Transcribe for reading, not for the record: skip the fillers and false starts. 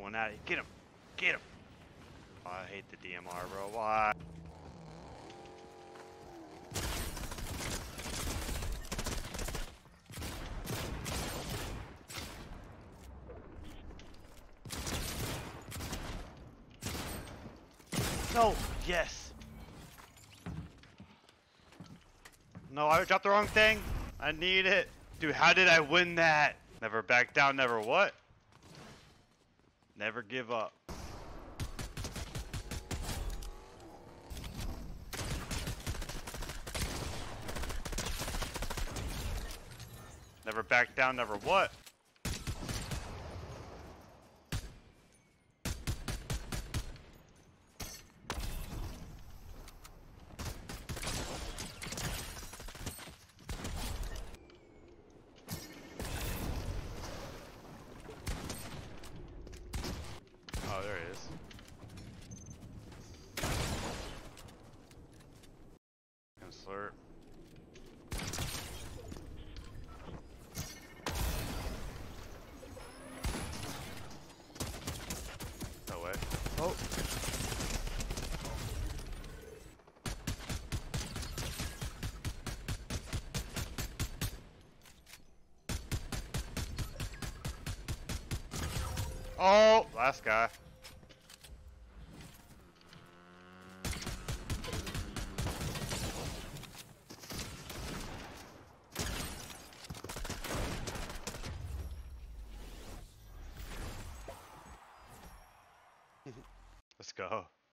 going at it. Get him. Get him. Oh, I hate the DMR, bro. Why? No. Yes. No, I dropped the wrong thing. I need it. Dude, how did I win that? Never back down, never what? Never give up. Never back down, never what? Oh, there he is. Gonna slurp. No way. Oh. Oh, last guy. Let's go.